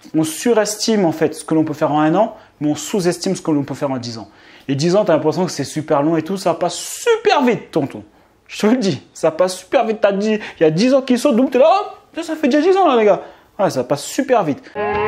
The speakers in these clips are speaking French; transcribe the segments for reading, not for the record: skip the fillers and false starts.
On surestime en fait ce que l'on peut faire en 1 an, mais on sous-estime ce que l'on peut faire en 10 ans. Et 10 ans, tu as l'impression que c'est super long et tout, ça passe super vite, tonton. Je te le dis, ça passe super vite. Il y a 10 ans qui sautent, donc tu es là, hop, ça fait déjà 10 ans là, les gars. Ouais, ça passe super vite.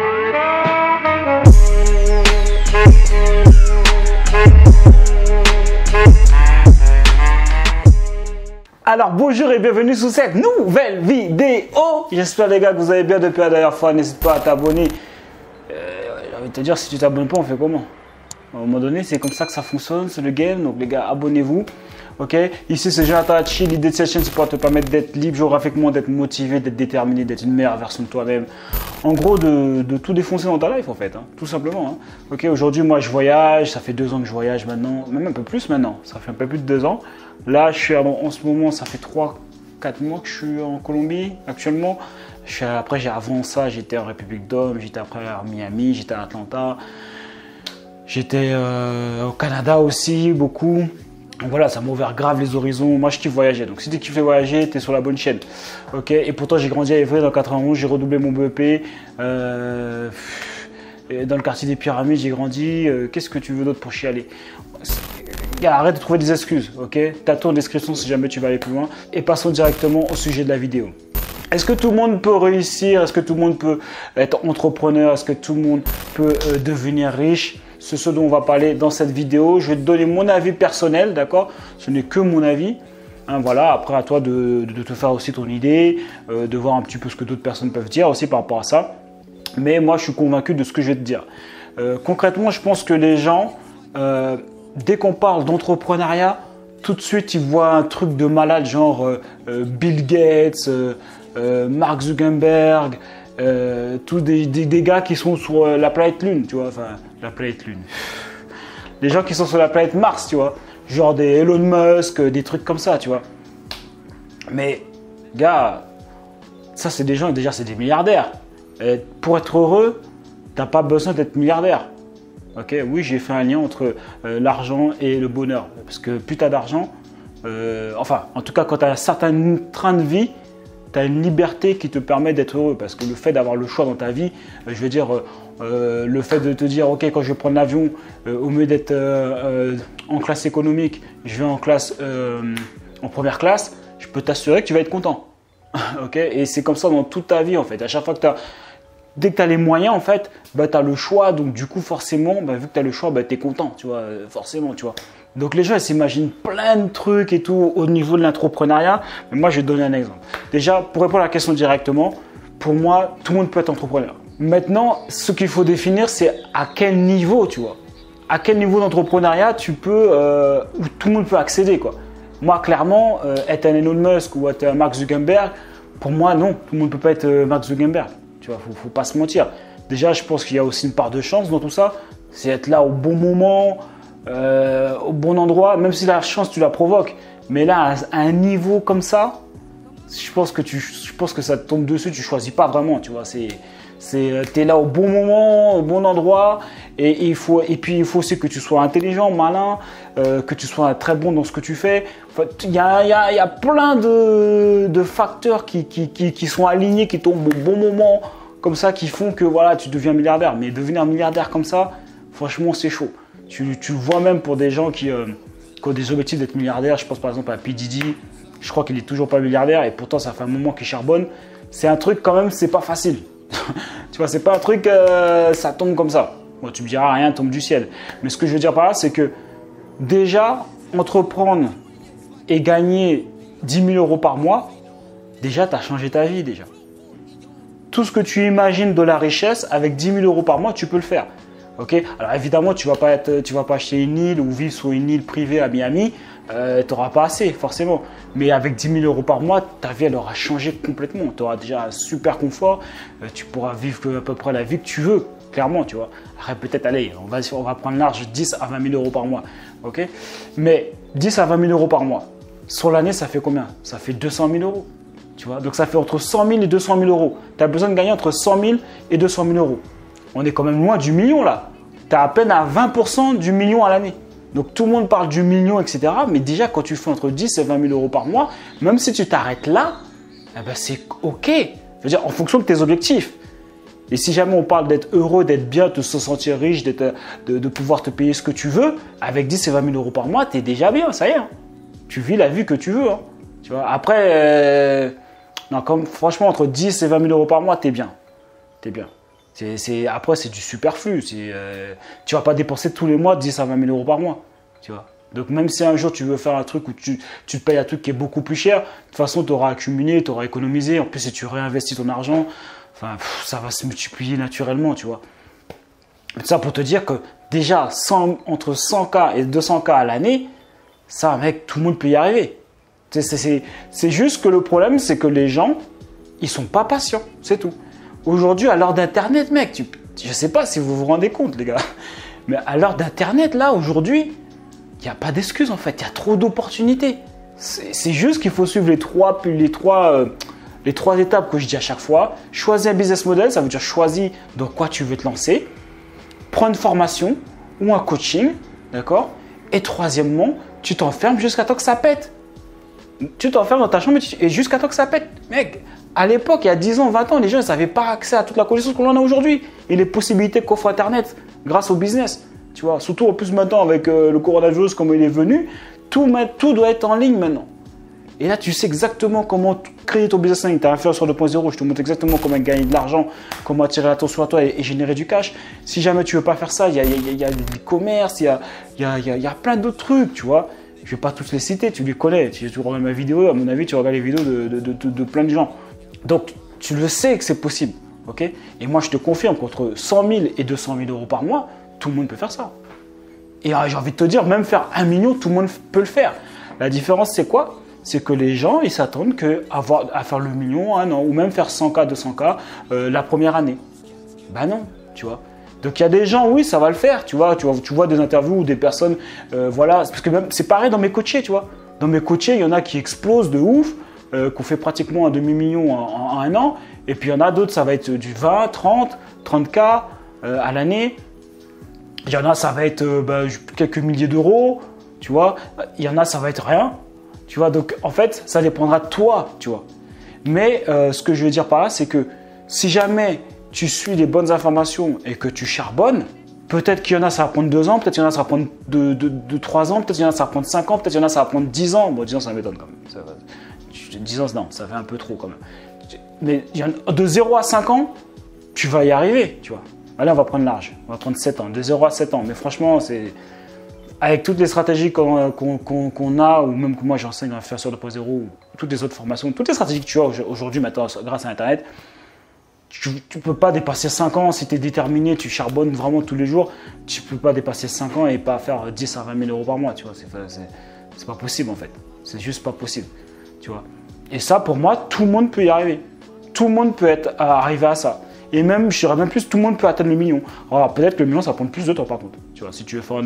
Alors bonjour et bienvenue sur cette nouvelle vidéo. J'espère les gars que vous allez bien depuis la dernière fois. N'hésite pas à t'abonner. J'ai envie de te dire, si tu t'abonnes pas, on fait comment? À un moment donné, c'est comme ça que ça fonctionne, c'est le game. Donc les gars, abonnez-vous. Ok, ici c'est Jonathan Hachi. L'idée de cette chaîne, c'est pour te permettre d'être libre géographiquement, d'être motivé, d'être déterminé, d'être une meilleure version de toi-même. En gros, de tout défoncer dans ta life en fait, hein, tout simplement. Hein. Ok, aujourd'hui, moi je voyage. Ça fait 2 ans que je voyage maintenant, même un peu plus maintenant. Ça fait un peu plus de 2 ans. Là, je suis en ce moment, ça fait 3-4 mois que je suis en Colombie actuellement. Après, avant ça, j'étais en République Dom, j'étais après à Miami, j'étais à Atlanta. J'étais au Canada aussi, beaucoup. Donc voilà, ça m'a ouvert grave les horizons. Moi, je kiffe voyager. Donc, si tu kiffes voyager, tu es sur la bonne chaîne. Ok. Et pourtant, j'ai grandi à Évry dans 91. J'ai redoublé mon BEP. Dans le quartier des Pyramides, j'ai grandi. Qu'est-ce que tu veux d'autre pour chialer? Arrête de trouver des excuses. Ok. T'attends en description si jamais tu vas aller plus loin. Et passons directement au sujet de la vidéo. Est-ce que tout le monde peut réussir? Est-ce que tout le monde peut être entrepreneur? Est-ce que tout le monde peut devenir riche? C'est ce dont on va parler dans cette vidéo. Je vais te donner mon avis personnel, d'accord? Ce n'est que mon avis. Hein, voilà, après à toi de te faire aussi ton idée, de voir un petit peu ce que d'autres personnes peuvent dire aussi par rapport à ça. Mais moi, je suis convaincu de ce que je vais te dire. Concrètement, je pense que les gens, dès qu'on parle d'entrepreneuriat, tout de suite, ils voient un truc de malade, genre Bill Gates, Mark Zuckerberg, tous des gars qui sont sur la planète Lune, tu vois, enfin, la planète Lune. Les gens qui sont sur la planète Mars, tu vois, genre des Elon Musk, des trucs comme ça, tu vois. Mais, gars, ça, c'est des gens, déjà, c'est des milliardaires. Et pour être heureux, t'as pas besoin d'être milliardaire. Ok, oui, j'ai fait un lien entre l'argent et le bonheur. Parce que plus t'as d'argent, enfin, en tout cas, quand tu as un certain train de vie, tu as une liberté qui te permet d'être heureux. Parce que le fait d'avoir le choix dans ta vie, je veux dire, le fait de te dire, ok, quand je vais prendre l'avion, au mieux d'être en classe économique, je vais en classe, en première classe, je peux t'assurer que tu vas être content. Ok, et c'est comme ça dans toute ta vie en fait. À chaque fois que dès que tu as les moyens, en fait, bah, tu as le choix. Donc, du coup, forcément, bah, vu que tu as le choix, bah, tu es content, tu vois, forcément, tu vois. Donc, les gens, ils s'imaginent plein de trucs et tout au niveau de l'entrepreneuriat. Mais moi, je vais te donner un exemple. Déjà, pour répondre à la question directement, pour moi, tout le monde peut être entrepreneur. Maintenant, ce qu'il faut définir, c'est à quel niveau, tu vois. À quel niveau d'entrepreneuriat tu peux, où tout le monde peut accéder, quoi. Moi, clairement, être un Elon Musk ou être un Mark Zuckerberg, pour moi, non. Tout le monde ne peut pas être Mark Zuckerberg. Tu vois, faut pas se mentir. Déjà, je pense qu'il y a aussi une part de chance dans tout ça. C'est être là au bon moment, au bon endroit, même si la chance, tu la provoques. Mais là, à un niveau comme ça, je pense que ça te tombe dessus, tu choisis pas vraiment, tu vois. T'es là au bon moment, au bon endroit. Et puis, il faut aussi que tu sois intelligent, malin, que tu sois très bon dans ce que tu fais. Enfin, il y a plein de facteurs qui sont alignés, qui tombent au bon moment, comme ça, qui font que voilà, tu deviens milliardaire. Mais devenir milliardaire comme ça, franchement, c'est chaud. Tu le vois même pour des gens qui ont des objectifs d'être milliardaires. Je pense par exemple à P. Diddy. Je crois qu'il est toujours pas milliardaire et pourtant, ça fait un moment qu'il charbonne. C'est un truc quand même, c'est pas facile. Tu vois, c'est pas un truc, ça tombe comme ça. Bon, tu me diras, rien tombe du ciel. Mais ce que je veux dire par là, c'est que déjà, entreprendre et gagner 10 000 euros par mois, déjà, tu as changé ta vie déjà. Tout ce que tu imagines de la richesse, avec 10 000 euros par mois, tu peux le faire. Okay. Alors évidemment, tu vas pas acheter une île ou vivre sur une île privée à Miami, tu n'auras pas assez forcément. Mais avec 10 000 euros par mois, ta vie elle aura changé complètement. Tu auras déjà un super confort, tu pourras vivre à peu près la vie que tu veux, clairement, tu vois. Après peut-être, allez, on va prendre large 10 à 20 000 euros par mois, ok. Mais 10 à 20 000 euros par mois, sur l'année, ça fait combien? Ça fait 200 000 euros, tu vois. Donc ça fait entre 100 000 et 200 000 euros. Tu as besoin de gagner entre 100 000 et 200 000 euros. On est quand même loin du million là. Tu as à peine à 20% du million à l'année. Donc tout le monde parle du million, etc. Mais déjà, quand tu fais entre 10 et 20 000 euros par mois, même si tu t'arrêtes là, eh ben c'est OK. Je veux dire, en fonction de tes objectifs. Et si jamais on parle d'être heureux, d'être bien, de se sentir riche, de pouvoir te payer ce que tu veux, avec 10 et 20 000 euros par mois, tu es déjà bien, ça y est. Hein. Tu vis la vie que tu veux. Hein. Tu vois. Après, non, franchement, entre 10 et 20 000 euros par mois, tu es bien. Tu es bien. Après, c'est du superflu. Tu ne vas pas dépenser tous les mois 10 à 20 000 euros par mois. Tu vois. Donc, même si un jour tu veux faire un truc où tu te payes un truc qui est beaucoup plus cher, de toute façon, tu auras accumulé, tu auras économisé. En plus, si tu réinvestis ton argent, enfin, ça va se multiplier naturellement, tu vois. Ça pour te dire que déjà, entre 100K et 200K à l'année, ça, mec, tout le monde peut y arriver. C'est juste que le problème, c'est que les gens, ils sont pas patients, c'est tout. Aujourd'hui, à l'heure d'Internet, mec, je sais pas si vous vous rendez compte, les gars, mais à l'heure d'Internet, là, aujourd'hui, il n'y a pas d'excuses, en fait. Il y a trop d'opportunités. C'est juste qu'il faut suivre les trois étapes que je dis à chaque fois. Choisis un business model, ça veut dire choisis dans quoi tu veux te lancer. Prends une formation ou un coaching, d'accord? Et troisièmement, tu t'enfermes jusqu'à temps que ça pète. Tu t'enfermes dans ta chambre et jusqu'à temps que ça pète. Mec, à l'époque, il y a 10 ans, 20 ans, les gens n'avaient pas accès à toute la connaissance qu'on en a aujourd'hui. Et les possibilités qu'offre Internet grâce au business. Tu vois, surtout en plus maintenant avec le coronavirus, comme il est venu, tout doit être en ligne maintenant. Et là, tu sais exactement comment créer ton business en ligne. Tu as Influenceur 2.0, je te montre exactement comment gagner de l'argent, comment attirer l'attention à toi et générer du cash. Si jamais tu ne veux pas faire ça, il y a l'e-commerce, il y a plein d'autres trucs, tu vois. Je ne vais pas tous les citer, tu les connais. Tu regardes ma vidéo, à mon avis, tu regardes les vidéos de plein de gens. Donc, tu le sais que c'est possible, ok? Et moi, je te confirme qu'entre 100 000 et 200 000 euros par mois, tout le monde peut faire ça. Et j'ai envie de te dire, même faire 1 million, tout le monde peut le faire. La différence, c'est quoi? C'est que les gens, ils s'attendent à faire le million un an, ou même faire 100K, 200K la première année. Ben non, tu vois. Donc il y a des gens, oui, ça va le faire, tu vois des interviews où des personnes, voilà, parce que même c'est pareil dans mes coachés, tu vois. Dans mes coachés, il y en a qui explosent de ouf, qu'on fait pratiquement un demi-million en un an, et puis il y en a d'autres, ça va être du 20, 30K à l'année. Il y en a, ça va être quelques milliers d'euros, tu vois. Il y en a, ça va être rien, tu vois. Donc en fait, ça dépendra de toi, tu vois. Mais ce que je veux dire par là, c'est que si jamais tu suis les bonnes informations et que tu charbonnes, peut-être qu'il y en a, ça va prendre 2 ans, peut-être qu'il y en a, ça va prendre 3 ans, peut-être qu'il y en a, ça va prendre 5 ans, peut-être qu'il y en a, ça va prendre 10 ans. Bon, 10 ans, ça m'étonne quand même. 10 ans, non, ça fait un peu trop quand même. Mais de 0 à 5 ans, tu vas y arriver, tu vois. Allez, on va prendre large, on va prendre 7 ans, de 0 à 7 ans. Mais franchement, c'est avec toutes les stratégies qu'on a, ou même que moi j'enseigne dans Influenceur 2.0, ou toutes les autres formations, toutes les stratégies que tu as aujourd'hui maintenant grâce à Internet, tu ne peux pas dépasser 5 ans si tu es déterminé, tu charbonnes vraiment tous les jours. Tu ne peux pas dépasser 5 ans et pas faire 10 à 20 000 euros par mois. Tu vois, c'est pas possible en fait. C'est juste pas possible. Tu vois. Et ça, pour moi, tout le monde peut y arriver. Tout le monde peut arriver à ça. Et même, je dirais même plus, tout le monde peut atteindre le million. Alors peut-être que le million, ça va prendre plus de temps par contre. Tu vois, si tu veux faire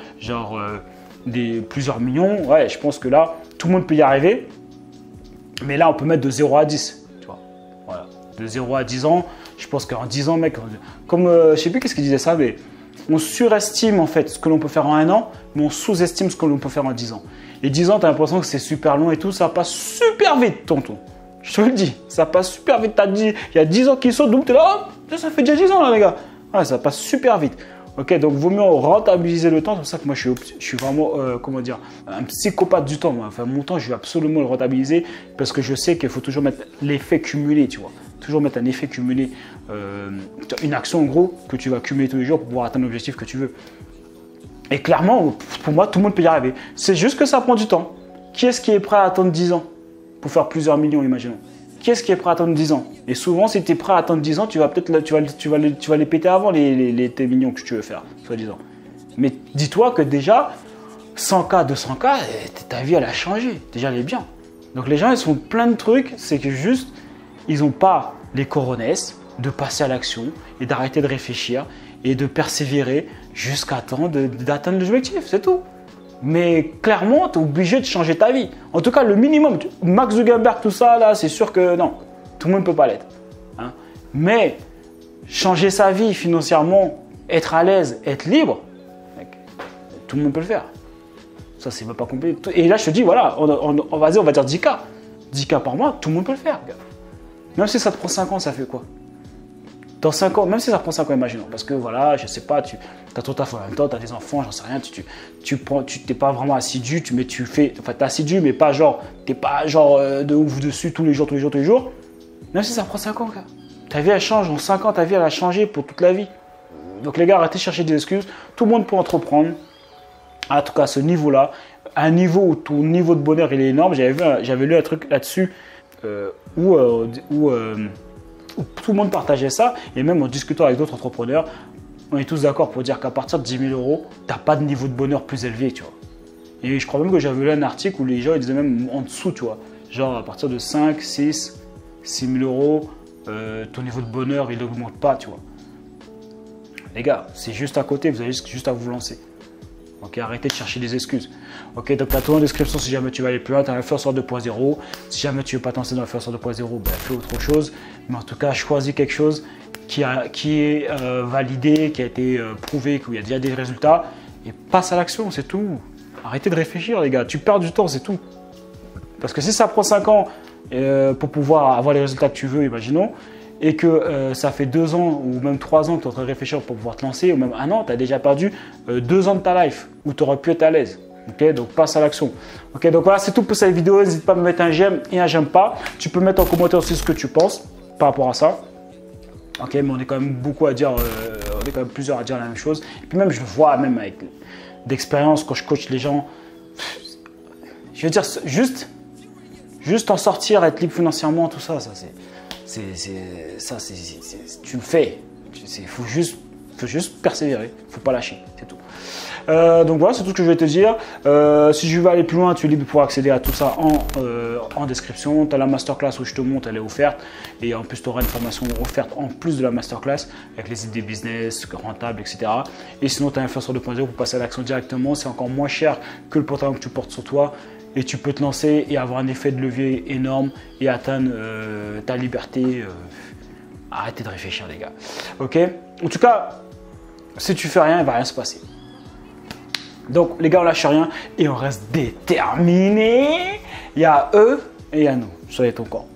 plusieurs millions, ouais, je pense que là, tout le monde peut y arriver. Mais là, on peut mettre de 0 à 10. Tu vois, voilà. De 0 à 10 ans, je pense qu'en 10 ans, mec, comme, je sais plus qu'est-ce qu'il disait ça, mais on surestime en fait ce que l'on peut faire en 1 an, mais on sous-estime ce que l'on peut faire en 10 ans. Et 10 ans, tu as l'impression que c'est super long et tout, ça passe super vite, tonton. Je te le dis, ça passe super vite. Il y a 10 ans qui sautent, donc tu es là, oh, ça fait déjà 10 ans là, les gars. Ouais, ça passe super vite. Ok, donc vaut mieux rentabiliser le temps. C'est pour ça que moi, je suis vraiment, comment dire, un psychopathe du temps. Moi. Enfin, mon temps, je vais absolument le rentabiliser parce que je sais qu'il faut toujours mettre l'effet cumulé, tu vois. Toujours mettre un effet cumulé, une action en gros que tu vas cumuler tous les jours pour pouvoir atteindre l'objectif que tu veux. Et clairement, pour moi, tout le monde peut y arriver. C'est juste que ça prend du temps. Qui est-ce qui est prêt à attendre 10 ans pour faire plusieurs millions, imaginons? Qui est-ce qui est prêt à attendre 10 ans? Et souvent, si tu es prêt à attendre 10 ans, tu vas les péter avant tes millions que tu veux faire, soi-disant. Mais dis-toi que déjà, 100K, 200K, ta vie, elle a changé. Déjà, elle est bien. Donc les gens, ils font plein de trucs, c'est que juste, ils n'ont pas les coronesses de passer à l'action et d'arrêter de réfléchir et de persévérer jusqu'à temps d'atteindre l'objectif, c'est tout. Mais clairement, tu es obligé de changer ta vie. En tout cas, le minimum. Mark Zuckerberg, tout ça, là, c'est sûr que non. Tout le monde ne peut pas l'être. Hein. Mais changer sa vie financièrement, être à l'aise, être libre, mec, tout le monde peut le faire. Ça, c'est même pas compliqué. Et là, je te dis, voilà, on va dire 10K. 10K par mois, tout le monde peut le faire. Gars. Même si ça te prend 5 ans, ça fait quoi? Dans 5 ans, même si ça prend 5 ans, imaginons, parce que voilà, je sais pas, tu as ton taf en même temps, tu as des enfants, j'en sais rien, tu t'es pas vraiment assidu, tu es assidu, mais pas genre, t'es pas genre de ouf dessus tous les jours. Même si ça prend 5 ans, ta vie elle change, en 5 ans, ta vie elle a changé pour toute la vie. Donc les gars, arrêtez de chercher des excuses, tout le monde peut entreprendre, en tout cas à ce niveau-là, un niveau où ton niveau de bonheur il est énorme. J'avais lu un truc là-dessus où tout le monde partageait ça, et même en discutant avec d'autres entrepreneurs, on est tous d'accord pour dire qu'à partir de 10 000 euros, tu n'as pas de niveau de bonheur plus élevé, tu vois. Et je crois même que j'avais lu un article où les gens ils disaient même en dessous, tu vois. Genre à partir de 5, 6 000 euros, ton niveau de bonheur il n'augmente pas, tu vois. Les gars, c'est juste à côté, vous avez juste à vous lancer. Ok, arrêtez de chercher des excuses. Ok, donc tu as tout en description si jamais tu veux aller plus loin, tu as Influenceur 2.0. Si jamais tu ne veux pas te lancer dans Influenceur 2.0, ben, fais autre chose. Mais en tout cas, choisis quelque chose qui est validé, qui a été prouvé, qu'il y a déjà des résultats. Et passe à l'action, c'est tout. Arrêtez de réfléchir, les gars. Tu perds du temps, c'est tout. Parce que si ça prend 5 ans pour pouvoir avoir les résultats que tu veux, imaginons, et que ça fait 2 ans ou même 3 ans que tu es en train de réfléchir pour pouvoir te lancer, ou même 1 an, tu as déjà perdu 2 ans de ta life où tu aurais pu être à l'aise. Ok, donc passe à l'action. Ok, donc voilà, c'est tout pour cette vidéo. N'hésite pas à me mettre un j'aime et un j'aime pas. Tu peux mettre en commentaire aussi ce que tu penses par rapport à ça. Ok, mais on est quand même beaucoup à dire, on est quand même plusieurs à dire la même chose. Et puis même, je le vois même avec d'expérience quand je coach les gens. Je veux dire, juste en sortir, être libre financièrement, tout ça, tu le fais. Il faut juste persévérer, il ne faut pas lâcher, c'est tout. Donc voilà, c'est tout ce que je vais te dire. Si je veux aller plus loin, tu es libre pour accéder à tout ça en description. Tu as la masterclass où je te montre, elle est offerte. Et en plus, tu auras une formation offerte en plus de la masterclass avec les idées business, rentables, etc. Et sinon, tu as Influenceur 2.0 pour passer à l'action directement. C'est encore moins cher que le pantalon que tu portes sur toi. Et tu peux te lancer et avoir un effet de levier énorme et atteindre ta liberté. Arrêtez de réfléchir, les gars. Ok? En tout cas, si tu fais rien, il ne va rien se passer. Donc, les gars, on lâche rien et on reste déterminés. Il y a eux et il y a nous. Soyez ton camp.